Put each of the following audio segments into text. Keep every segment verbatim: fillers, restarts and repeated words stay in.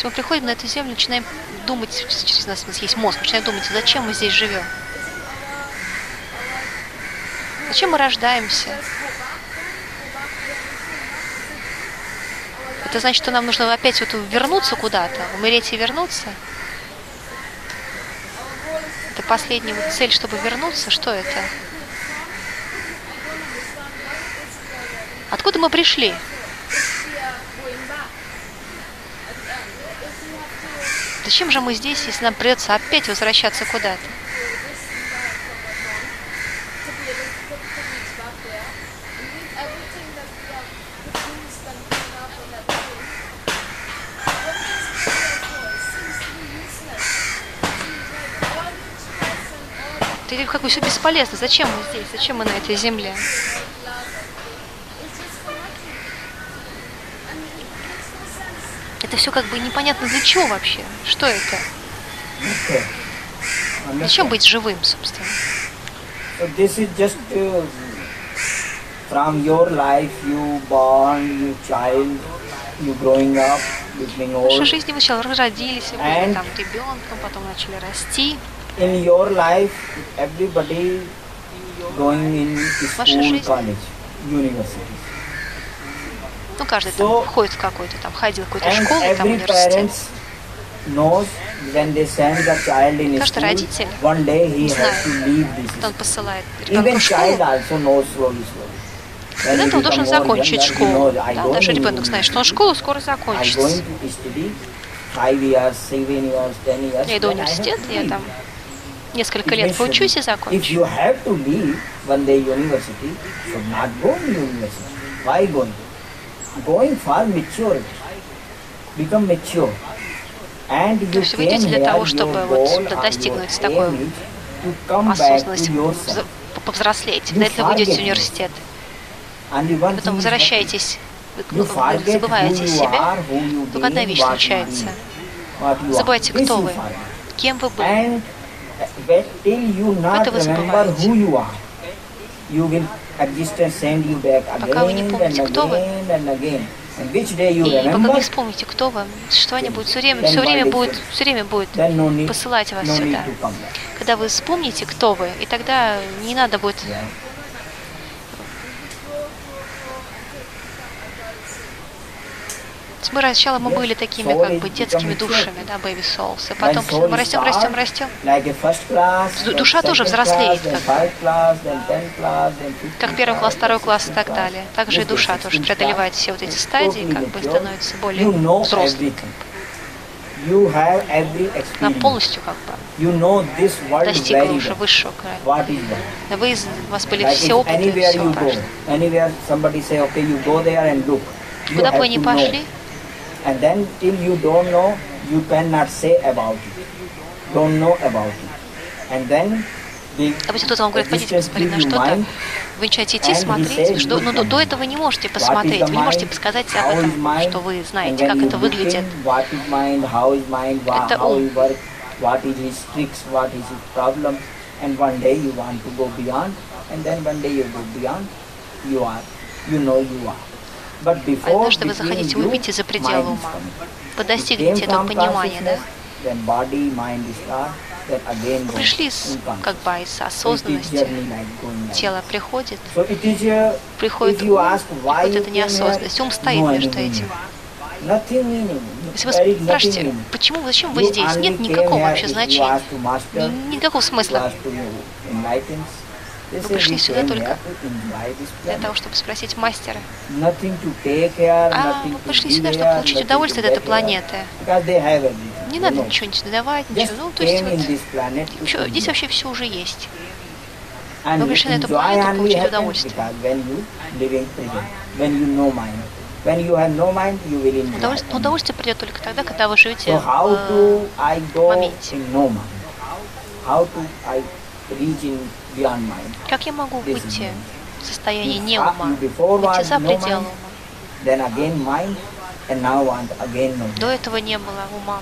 есть мы приходим на эту землю, начинаем думать, через нас есть мозг, начинаем думать, зачем мы здесь живем? Зачем мы рождаемся? Это значит, что нам нужно опять вот вернуться куда-то, умереть и вернуться? Это последняя вот цель, чтобы вернуться? Что это? Откуда мы пришли? Зачем же мы здесь, если нам придется опять возвращаться куда-то? Или как бы все бесполезно. Зачем мы здесь? Зачем мы на этой земле? Это все как бы непонятно для чего вообще. Что это? Зачем быть живым, собственно? This is just uh, from your life, you born, you child, you growing up, you being old. В нашей жизни вы сначала родились, вы были там ребенком, потом начали расти. In your life, everybody going in school, college, university. Ну, каждый там ходит в какой-то там, ходил в какую-то школу, там университет. Каждый родитель знает, что он посылает ребенка в школу. Когда-то он должен закончить школу. Да, даже ребенок знает, что он школу скоро закончится. Я иду в университет, я там несколько лет поучусь и закончу. Going for maturity, become mature, and you То есть вы идете для того, чтобы вот достигнуть такой осознанности, повзрослеть. Для этого вы идете в университет. И потом возвращаетесь, вы забываете себя. Только одна вещь случается. Забывайте, кто вы, кем вы были. Это вы забываете. Пока вы не помните, кто вы, и пока вы не вспомните, кто вы, существование будет все время, все время будет, все время будет посылать вас сюда. Когда вы вспомните, кто вы, и тогда не надо будет. Мы сначала мы были такими как бы детскими душами, да, baby souls, и потом мы растем, растем, растем. Душа тоже взрослеет, как бы. Как первый класс, второй класс и так далее. Также и душа тоже преодолевает все вот эти стадии, как бы становится более взрослой. Она полностью как бы достигла уже высшего края. Вы, у вас были все опыты, все прошли. Куда бы вы ни пошли, and then till you don't know, you cannot say about it, don't know about it, and then допустим, кто-то вам говорит, пойдите посмотреть на что-то, вы начинаете идти смотреть, что, но до, до этого вы не можете посмотреть, вы не можете сказать об этом, что вы знаете, как это выглядит. Это ум. Однажды вы захотите, вы выйдете за пределы ума. Вы достигнете этого понимания, да? Вы пришли с, как бы из осознанности. Тело приходит, приходит ум, приходит эта неосознанность. Ум стоит между этим. Если вы спрашиваете, почему, зачем вы здесь, нет никакого вообще значения, никакого смысла. Вы пришли сюда только для того, чтобы спросить мастера. А вы пришли сюда, чтобы получить удовольствие от этой планеты. Не надо ничего не давать, ничего. Ну, то есть вот, все, здесь вообще все уже есть. Вы пришли на эту планету получить удовольствие. Удовольствие, удовольствие придет только тогда, когда вы живете в моменте. Как я могу выйти в состояние не ума, выйти за пределы ума? До этого не было ума.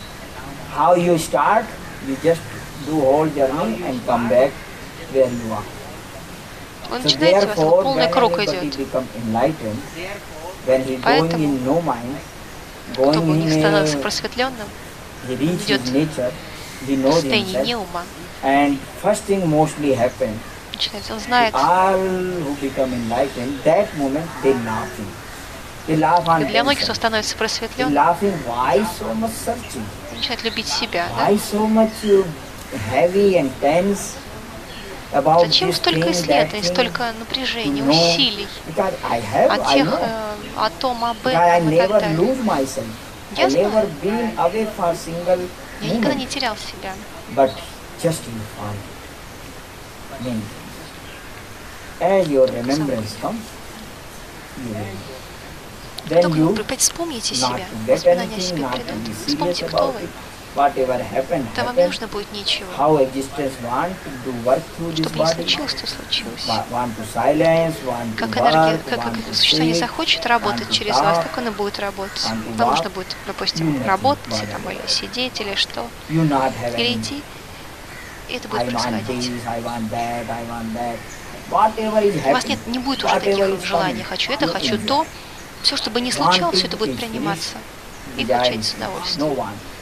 Вы начинаете, у вас полный круг идет. Поэтому, Кто бы у них становится просветленным, идет в состоянии не ума. Начинается, он знает, и для многих, кто становится просветленным, начинает любить себя. Да? Зачем столько исследований, столько напряжения, усилий о тех, э, о том, об этом и так далее? Я знаю. Я никогда не терял себя. Только вы вспомните себя, воспоминания о себе придут, вспомните, кто вы. Да вам не нужно будет ничего. Чтобы не случилось, то случилось. Как энергия, как, как существование захочет работать через вас, так оно будет работать. Вам нужно будет, допустим, работать там, или сидеть, или что, или идти, и это будет происходить. У вас нет, не будет уже таких желаний. Хочу это, хочу то. Все, что бы ни случалось, все это будет приниматься. И получать с удовольствием.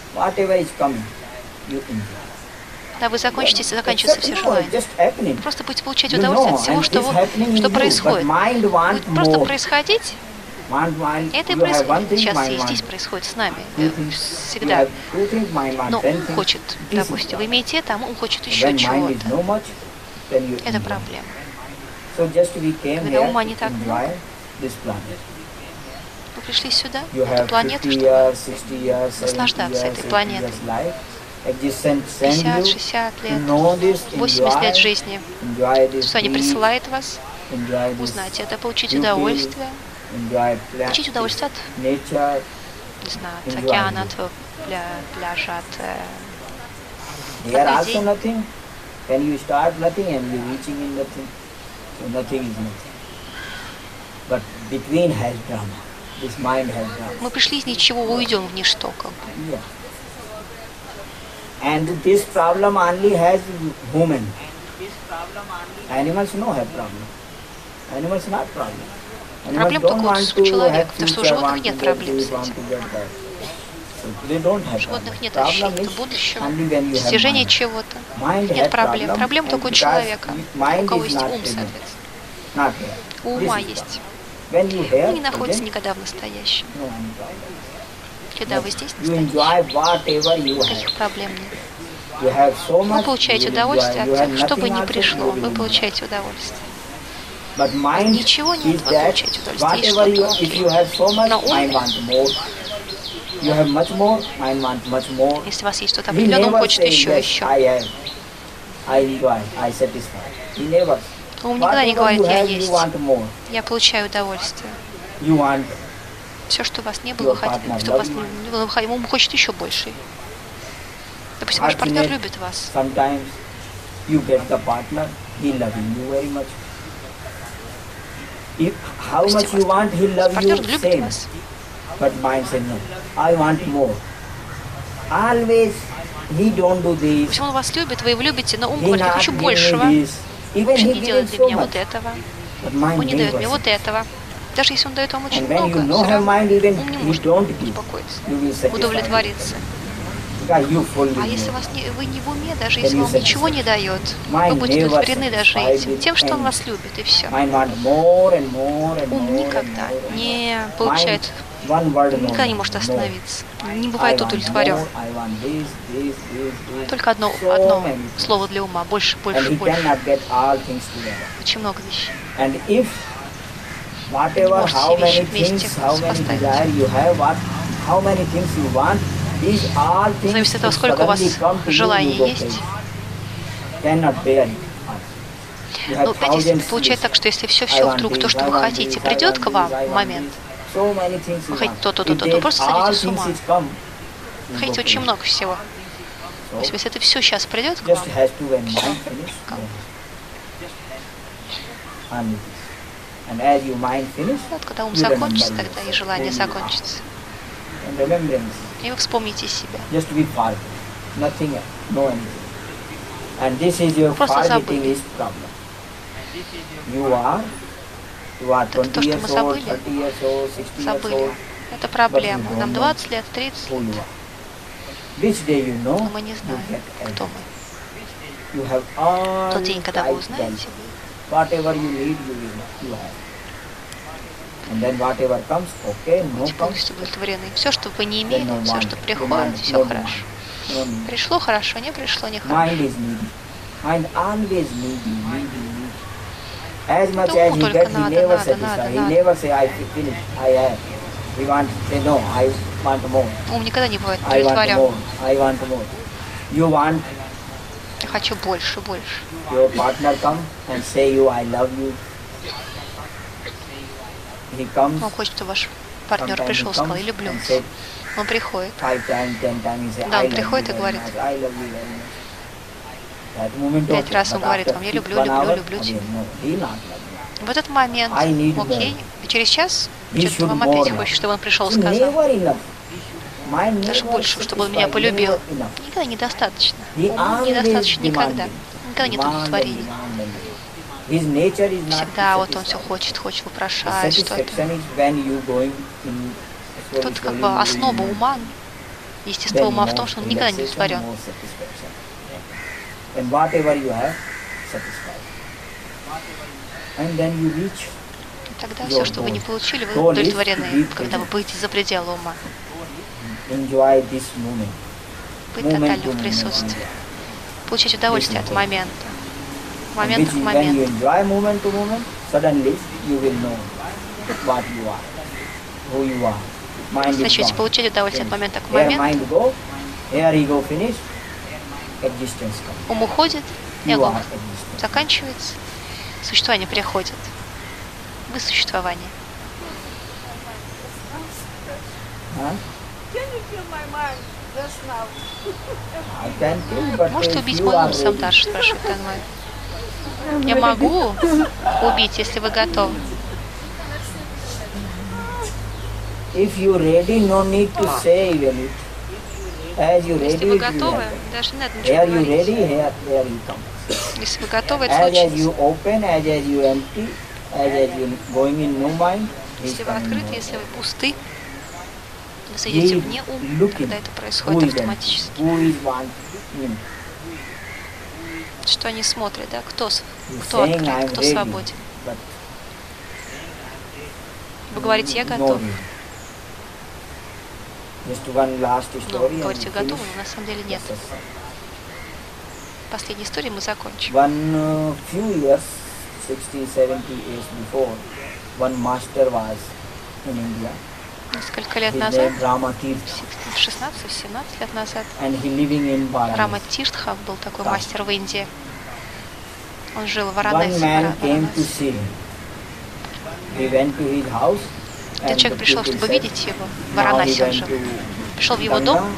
Да, вы закончите, заканчиваются все желания. Вы просто будете получать удовольствие от всего, что, что происходит. Будет просто происходить. Это и происходит. Сейчас и здесь происходит с нами. Всегда. Но ум хочет, допустим, вы имеете это, а ум хочет еще чего-то. Это проблема. Когда ума не так много, вы пришли сюда, на эту планету, чтобы наслаждаться этой планетой. пятьдесят-шестьдесят лет, восемьдесят лет жизни. Что они присылают вас, узнать это, получить удовольствие. Получить удовольствие от, не знаю, от океана, от пля, пляжа, от людей. Мы пришли из ничего, уйдем в ничто, как бы. And this problem only has human. Animals no have problem. Animals not problem. Проблем только у человека, потому что у животных нет проблем с этим. У животных нет ощущения будущего, достижения чего-то. Нет проблем. Проблем только у человека, у кого есть ум, соответственно. У ума есть. Вы не находитесь никогда в настоящем. Когда вы здесь настоящем, никаких проблем нет. Вы получаете удовольствие от тех, что бы ни пришло, вы получаете удовольствие. Ничего нет, вы получаете удовольствие. Есть что-то окей. Но ум, если у вас есть что-то определенное, он хочет еще и еще. Ум никогда не говорит, я есть. Я получаю удовольствие. Все, что у вас не было, хотите, что у вас не было, ум хочет еще больше. Допустим, ваш партнер любит вас. Партнер любит вас. Почему он вас любит, вы его любите, но ум говорит, я хочу большего. Вообще не делает для меня вот этого. Он не дает мне вот этого. Даже если он дает вам очень много, все равно ум не может успокоиться, удовлетвориться. А если вас не, вы не в уме, даже если вам ничего не дает, вы будете удовлетворены даже этим, тем, что он вас любит, и все. Ум никогда не получает, никогда не может остановиться, не бывает удовлетворен. Только одно, одно слово для ума, больше, больше, больше. Очень много вещей. Вы не можете все вещи вместе сопоставить. Зависит от того, сколько у вас желаний есть. Но опять, если получается так, что если все-все вдруг, то, что вы хотите, придет к вам в момент, вы хотите то-то, то-то, то просто сойдете с ума. Вы хотите очень много всего. То есть, если это все сейчас придет к вам, все. Вот когда ум закончится, тогда и желание закончится. И вы вспомните себя. Просто забыли. Это то, что мы забыли. Забыли. Это проблема. Нам двадцать лет, тридцать лет. Но мы не знаем, кто мы. В тот день, когда вы узнаете, будьте полностью удовлетворены. Все, что вы не имели, все, что приходит, все хорошо. Пришло хорошо, не пришло не хорошо. Думал только надо, надо, надо, надо. Ум никогда не бывает удовлетворен. Я хочу больше, больше. Он хочет, чтобы ваш партнер пришел и сказал: я люблю вас. Он приходит. Да, он приходит и говорит. Пять раз он говорит вам: я люблю, люблю, люблю тебя. В этот момент, окей, и через час что-то вам опять хочет, чтобы он пришел и сказал. Даже больше, чтобы он меня полюбил. Никогда недостаточно. Недостаточно никогда. Никогда нет удовлетворения. Всегда вот он все хочет, хочет, вопрошает что-то. Тут как бы основа ума, естество ума в том, что он никогда не удовлетворен. Тогда все, что вы не получили, вы удовлетворены, когда вы будете за пределы ума. Быть тотально в присутствии. Получить удовольствие от момента. Момент к моменту. Начнете получать удовольствие от момента к моменту. Ум уходит, эго заканчивается, существование приходит. Вы существование. Можете убить мой ум, Самдаш, спрашивает Танмай. Я могу убить, если вы готовы. Если вы готовы, даже не надо ничего говорить. Если вы готовы, это случится. Если вы открыты, если вы пусты, вы сойдете вне ум, тогда это происходит автоматически. Что они смотрят, да? Кто, кто открыт, кто свободен. Вы говорите: я готов. Ну, говорите: готовы, но на самом деле нет. Последней истории мы закончим. Несколько лет назад, шестнадцать-семнадцать лет назад, Рама Тиртха был такой мастер в Индии. Он жил в Варанаси. Этот человек пришел, чтобы видеть его. В Варанаси он жил. Пришел в его дом.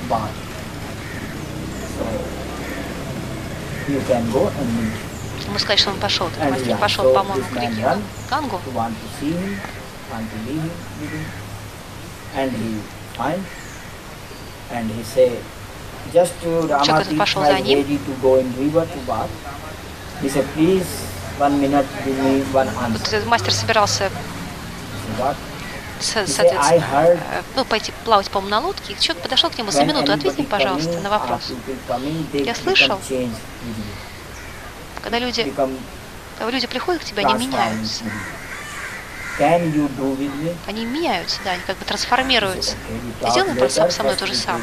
Ему сказали, что он пошел. Этот мастер пошел, по-моему, к реке Гангу. Человек этот пошел за ним. Вот этот мастер собирался соответственно, ну, пойти плавать, по-моему, на лодке. И человек подошел к нему: за минуту ответь мне, пожалуйста, на вопрос. Я слышал, когда люди, когда люди приходят к тебе, они меняются. Они меняются, да, они как бы трансформируются. Ты сделай просто со мной то же самое.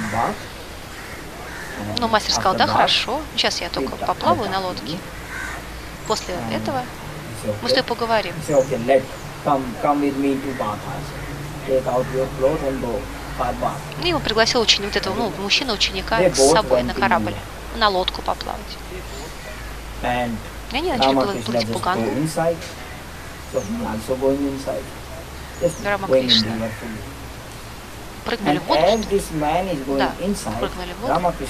Ну, мастер сказал: да, хорошо, сейчас я только поплаваю на лодке. После этого мы с тобой поговорим. И его пригласил ученик, вот этого, ну, мужчина-ученика с собой на корабль, на лодку поплавать. И они начали плыть по Гангу. Рама Кришна прыгнули в воду. Да, прыгнули в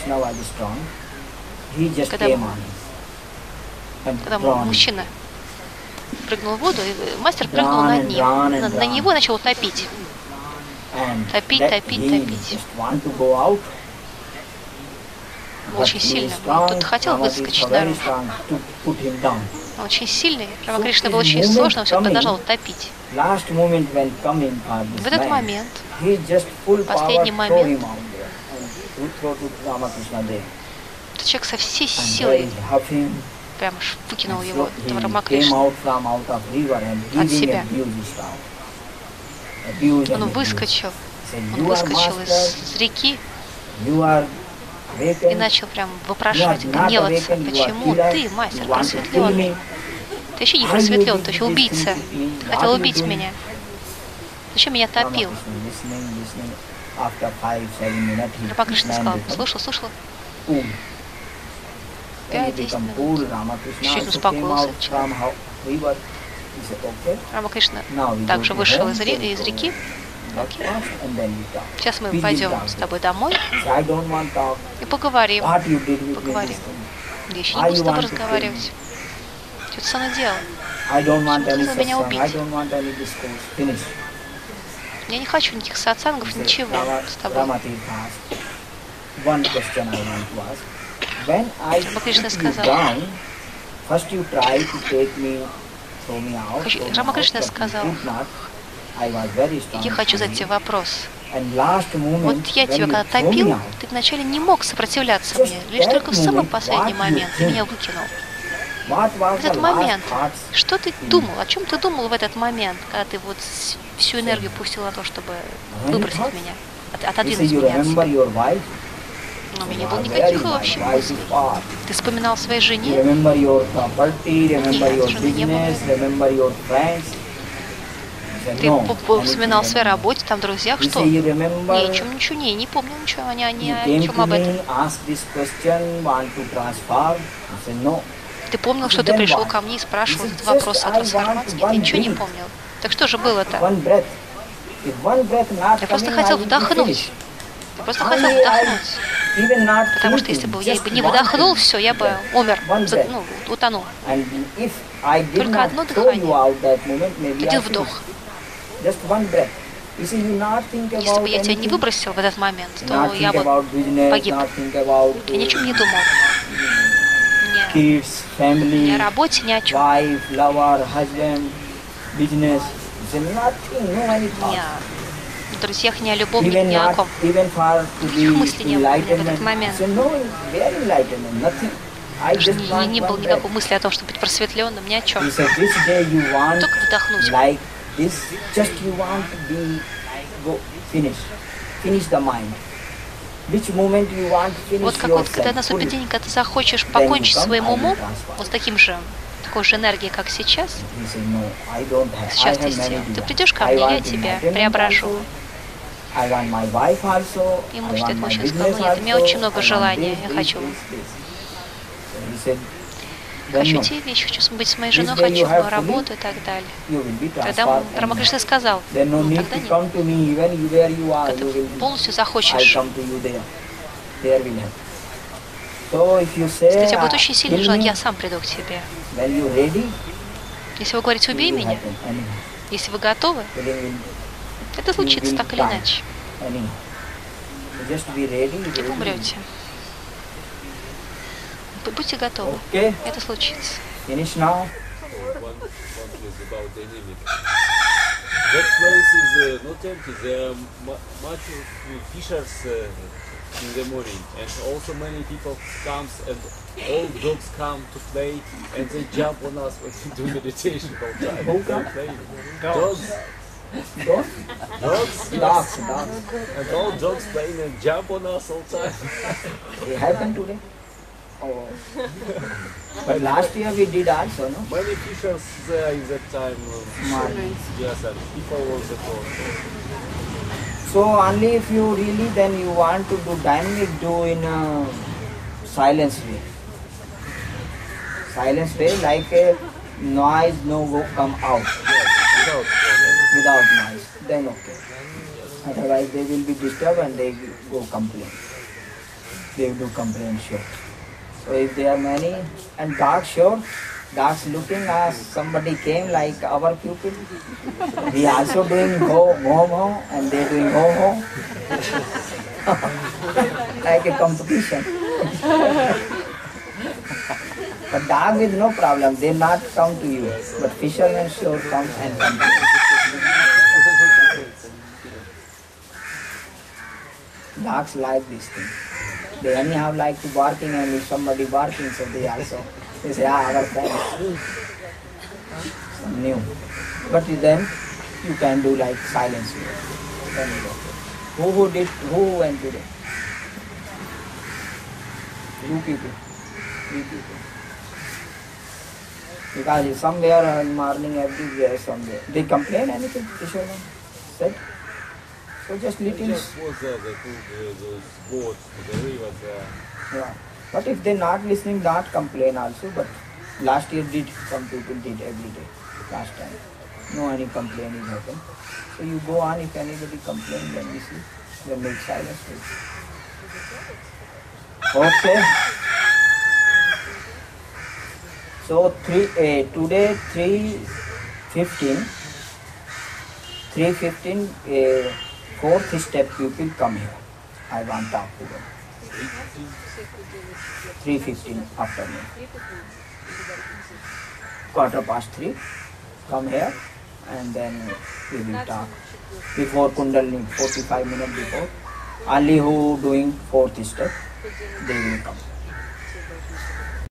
воду. Когда, когда мужчина прыгнул в воду, и мастер прыгнул над ним. На, на него начал топить. Топить, топить, топить. Очень сильно. Он тут хотел выскочить наружу. Он очень сильный. Рама Кришна был очень сложно, он все продолжал топить. last moment when coming for В this этот man, момент, he just full power последний throw момент, him out there and throw to Ramakrishna there. этот человек со всей And there силой he huffed him. прям аж выкинул And его, so этого he came Рамакришну. out from out of river and От giving себя. abuse style. Abuse Он and abuse. выскочил, Said, он "You are выскочил master, из реки you are и awakened, начал прям you are вопрошать, not гневаться. awakened, you are Почему killer, ты, мастер you want to kill просветленный? me. Ты еще не Why you просветлен, did ты еще this убийца. thing to me? Хотел What you убить doing?" меня. Зачем меня топил? Ramakrishna listening, listening. After five, seven minutes, he Рамакришна man сказал, become слушал, слушал. cool. When he Пять-десять become минут. cool, Ramakrishna Чуть also came успокоился out человек. from how river. He said, okay, Рамакришна now we go также to вышел home, из, ре- we'll из go реки. Окей. breakfast, and then we talk. Сейчас мы We will пойдем talk. с тобой домой So I don't want to talk. и поговорим. What you did with me Поговорим. this time. Я еще не Why буду с you тобой want to kill разговаривать. Что ты со мной делал? I don't want Почему ты any хотел меня satsang. убить? I don't want any discourse. Finish. Я не хочу никаких сатсангов, He said, ничего Rama- с тобой. Ramatirtha asked, one question I want to ask. When I Рамакришна took you сказал. down, first you tried to take me, throw me out, Хочу- throw me Рамакришна out, but you сказал. could not. I was very strong. Я хочу задать тебе вопрос. And last moment, Вот я when тебя you когда throw me топил, out, ты вначале не мог сопротивляться Just мне. Лишь that только в самый moment, последний what you момент ты think? меня выкинул. what was В the этот last момент, thoughts? что ты думал? О чем ты думал в этот момент, когда ты вот с- всю энергию пустил на то, чтобы выбросить меня, от- He said, отодвинуть you меня от remember себя? your wife? Но у меня не You было are никаких very вообще my wife is мыслей. far. Ты вспоминал о своей You жене? remember your property, remember Нет, your жены не было. business, remember your friends. He said, Ты no, п- п- anything вспоминал о своей remember. работе, там, друзьях, He что? said, you Ни remember, о чем, ничего, не, не помню ничего, ни, о- ни you о came чем to об этом. me, asked this question, want to transform. I said, no. Ты помнил, что ты Then пришел what? ко мне и спрашивал This is этот вопрос just о I трансформации? want Нет, я one ничего не breath. помнил. Так что же было-то? One breath. If one breath not Я просто coming, хотел I would be вдохнуть. finished. Я просто Only хотел I вдохнуть. even not Потому что thinking, если бы я just бы не one вдохнул, breath. все, я бы Breath. умер, One за- breath. ну, утонул. And if I did Только not одно throw дыхание. you out that moment, maybe I Один finished. вдох. Just one breath. You see, you not think Если about бы я тебя не anything, выбросил в этот момент, not то я think бы about business, погиб. not think about Я ни о чем не думал. Ни kids, family, ни о работе, ни о чем. wife, lover, husband, business. It's nothing, no any Ни thoughts. о друзьях, ни о любовнике, Even ни о not, ком. even for to Никаких be мыслей не было у меня в этот enlightenment. момент. So no, where enlightenment? Nothing. I Даже just не, want не было one никакой breath. мысли о том, чтобы быть просветленным, ни о чем. He said, this day you want Только вдохнуть. like this, just you want to be, go, finish, finish the mind. Which moment you want to finish Вот как вот, когда yourself наступит fully. день, когда ты захочешь Then you покончить come, своим I will умом, transform. вот с таким же, такой же энергией, как сейчас, He said, no, I don't have, сейчас I ты have many сделал. Ты desires. придешь ко I мне, я want тебя enlightenment преображу. also. I want my wife also. И I муж want этот my мужчина сказал, business ну нет, у меня also. очень много I want желаний, this, я this, хочу. this, this. So he said, then Хочу no, те вещи, хочу быть с моей This женой, day you хочу have мою to работу и так далее. you will be Тогда transformed. and Рамакришна сказал, Then no ну need тогда to нет. come to me even you where you are. Когда You ты will, полностью I'll захочешь, come to you there. There will have. So if you say, если у тебя будет uh, очень сильное kill желание, me, я сам приду к тебе. when you ready, Если вы говорите, it убей will меня, happen. Anyhow. если вы готовы, Killing will, это случится will так или die. иначе. anyhow. So just be ready. И вы ready. умрете. Б- Будьте готовы. Okay, Это случится. finish now. One, one place about dynamic. That place is uh, not empty. There are mu- much of fishers uh, in the morning, and also many people comes and all dogs come to play, and they jump on us when we do meditation all time. Who They come? play. Dogs, Don't. dogs, Dogs, dogs. and all dogs playing and jump on us all time. It happened today. Oh. But last year we did also, no? Many fishers there in that time. Uh, Morning. yes, and people also go. So only if you really then you want to do dynamic, do in a silence way. Silence way like a noise no go come out Without problem. without noise. Then okay. Otherwise they will be disturbed and they will go complain. They will do complain sure. So if there are many and dark sure, dark's looking as somebody came like our pupil. We also doing go home home and they doing go home. Like a competition. But dog with no problem, they not come to you. But fishermen sure come and complain. Dogs like this thing. They anyhow like to barking, and if somebody barking, so they also, they say, ah, our friends. Some new. But then, you can do like silence. Then you go. Who, who did, who went today? Two people. Three people. Because somewhere in morning, everywhere, somewhere. They complain anything, Kishore said? So just little. Just was there, they took uh, those boats to the river there. Yeah. But if they're not listening, not complain also. But last year did, some people did every day. Last time. No any complaining happened. So you go on, if anybody complain, then we see. Then make silence. Okay. So three uh, today three fifteen. Three fifteen. Uh, fourth step people come here. I want to talk to them. Three fifteen afternoon. Quarter past three. Come here, and then we will talk. Before Kundalini, forty-five minutes before. Only who doing fourth step, they will come.